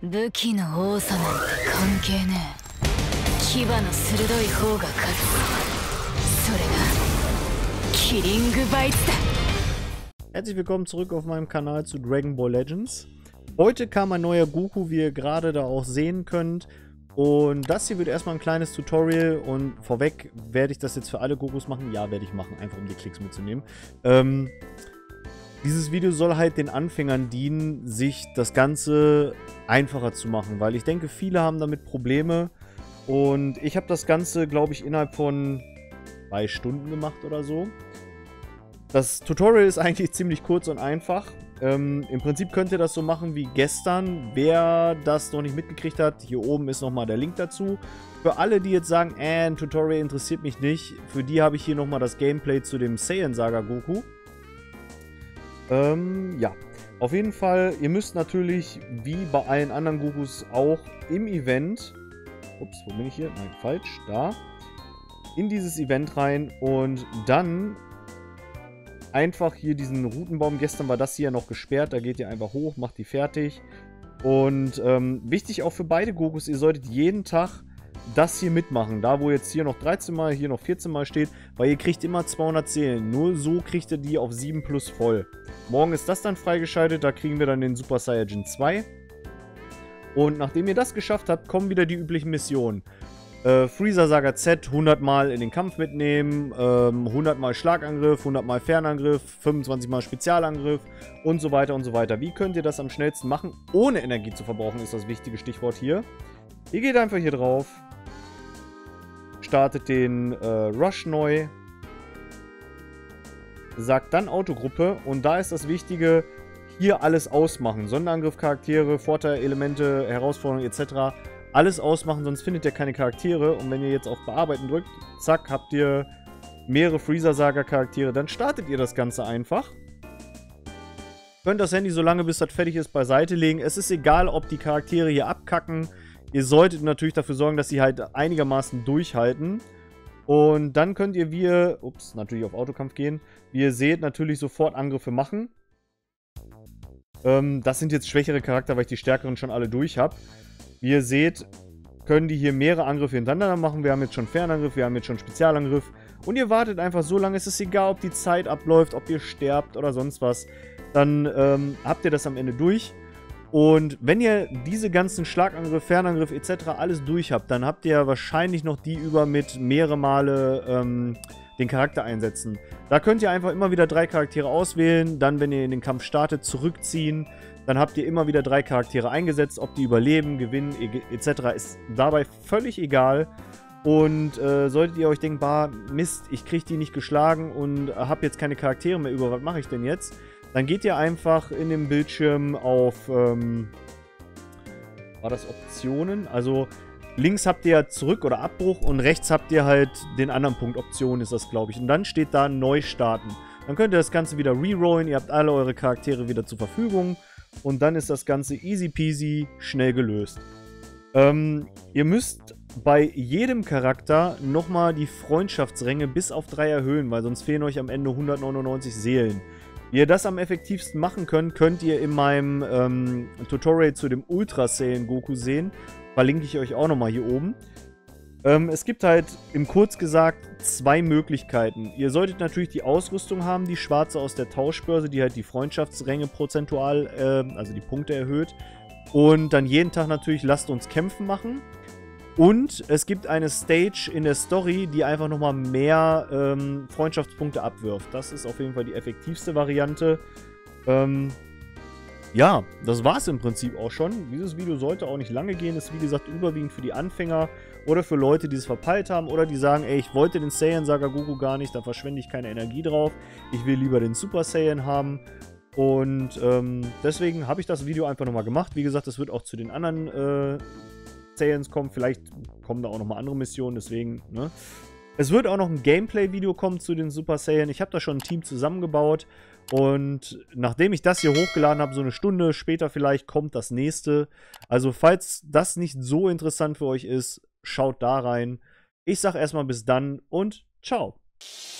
武器の多さなんて関係ねえ。牙の鋭い方が勝つ。それがキリングバイツだ。 Herzlich willkommen zurück auf meinem Kanal zu Dragon Ball Legends. Heute kam ein neuer Goku, wie ihr gerade da auch sehen könnt. Und das hier wird erstmal ein kleines Tutorial. Und vorweg, werde ich das jetzt für alle Gokus machen? Ja, werde ich machen, einfach um die Klicks mitzunehmen. Dieses Video soll halt den Anfängern dienen, sich das Ganze einfacher zu machen. Weil ich denke, viele haben damit Probleme. Und ich habe das Ganze, glaube ich, innerhalb von 2 Stunden gemacht oder so. Das Tutorial ist eigentlich ziemlich kurz und einfach. Im Prinzip könnt ihr das so machen wie gestern. Wer das noch nicht mitgekriegt hat, hier oben ist nochmal der Link dazu. Für alle, die jetzt sagen, ein Tutorial interessiert mich nicht, für die habe ich hier nochmal das Gameplay zu dem Saiyan Saga Goku. Ja, auf jeden Fall, ihr müsst natürlich, wie bei allen anderen Gokus auch, im Event, ups, wo bin ich hier? Nein, falsch, da, in dieses Event rein und dann einfach hier diesen Routenbaum, gestern war das hier noch gesperrt, da geht ihr einfach hoch, macht die fertig. Und wichtig auch für beide Gokus, ihr solltet jeden Tag das hier mitmachen. Da wo jetzt hier noch 13 Mal, hier noch 14 Mal steht, weil ihr kriegt immer 200 Seelen. Nur so kriegt ihr die auf 7 plus voll. Morgen ist das dann freigeschaltet, da kriegen wir dann den Super Saiyajin 2. Und nachdem ihr das geschafft habt, kommen wieder die üblichen Missionen. Freezer Saga Z 100 Mal in den Kampf mitnehmen, 100 Mal Schlagangriff, 100 Mal Fernangriff, 25 Mal Spezialangriff und so weiter und so weiter. Wie könnt ihr das am schnellsten machen, ohne Energie zu verbrauchen, ist das wichtige Stichwort hier. Ihr geht einfach hier drauf, startet den Rush neu, sagt dann Autogruppe und da ist das Wichtige, hier alles ausmachen. Sonderangriff, Charaktere, Vorteile, Elemente, Herausforderungen etc. Alles ausmachen, sonst findet ihr keine Charaktere. Und wenn ihr jetzt auf Bearbeiten drückt, zack, habt ihr mehrere Freezer-Saga-Charaktere. Dann startet ihr das Ganze einfach. Könnt das Handy so lange, bis das fertig ist, beiseite legen. Es ist egal, ob die Charaktere hier abkacken. Ihr solltet natürlich dafür sorgen, dass sie halt einigermaßen durchhalten. Und dann könnt ihr, natürlich auf Autokampf gehen. Wie ihr seht, natürlich sofort Angriffe machen. Das sind jetzt schwächere Charakter, weil ich die stärkeren schon alle durch habe. Wie ihr seht, können die hier mehrere Angriffe hintereinander machen. Wir haben jetzt schon Fernangriff, wir haben jetzt schon Spezialangriff. Und ihr wartet einfach so lange, es ist egal, ob die Zeit abläuft, ob ihr sterbt oder sonst was. Dann habt ihr das am Ende durch. Und wenn ihr diese ganzen Schlagangriff, Fernangriff etc. alles durch habt, dann habt ihr wahrscheinlich noch die über mit mehrere Male den Charakter einsetzen. Da könnt ihr einfach immer wieder 3 Charaktere auswählen, dann, wenn ihr in den Kampf startet, zurückziehen. Dann habt ihr immer wieder 3 Charaktere eingesetzt, ob die überleben, gewinnen etc. ist dabei völlig egal. Und solltet ihr euch denken, bah, Mist, ich kriege die nicht geschlagen und habe jetzt keine Charaktere mehr über, was mache ich denn jetzt? Dann geht ihr einfach in dem Bildschirm auf, war das Optionen? Also links habt ihr Zurück oder Abbruch und rechts habt ihr halt den anderen Punkt, Optionen ist das, glaube ich. Und dann steht da Neu starten. Dann könnt ihr das Ganze wieder rerollen, ihr habt alle eure Charaktere wieder zur Verfügung. Und dann ist das Ganze easy peasy, schnell gelöst. Ihr müsst bei jedem Charakter nochmal die Freundschaftsränge bis auf 3 erhöhen, weil sonst fehlen euch am Ende 199 Seelen. Wie ihr das am effektivsten machen könnt, könnt ihr in meinem Tutorial zu dem Ultra Saiyan Goku sehen. Verlinke ich euch auch nochmal hier oben. Es gibt halt, im Kurz gesagt, 2 Möglichkeiten. Ihr solltet natürlich die Ausrüstung haben, die schwarze aus der Tauschbörse, die halt die Freundschaftsränge prozentual, also die Punkte erhöht. Und dann jeden Tag natürlich Lasst uns kämpfen machen. Und es gibt eine Stage in der Story, die einfach nochmal mehr Freundschaftspunkte abwirft. Das ist auf jeden Fall die effektivste Variante. Ja, das war es im Prinzip auch schon. Dieses Video sollte auch nicht lange gehen. Ist wie gesagt überwiegend für die Anfänger oder für Leute, die es verpeilt haben oder die sagen, ey, ich wollte den Saiyan Saga Goku gar nicht, da verschwende ich keine Energie drauf. Ich will lieber den Super Saiyan haben. Und deswegen habe ich das Video einfach nochmal gemacht. Wie gesagt, es wird auch zu den anderen Saiyans kommen. Vielleicht kommen da auch nochmal andere Missionen, deswegen, ne? Es wird auch noch ein Gameplay-Video kommen zu den Super Saiyan. Ich habe da schon ein Team zusammengebaut. Und nachdem ich das hier hochgeladen habe, so eine Stunde später vielleicht, kommt das nächste. Also falls das nicht so interessant für euch ist, schaut da rein. Ich sage erstmal bis dann und ciao.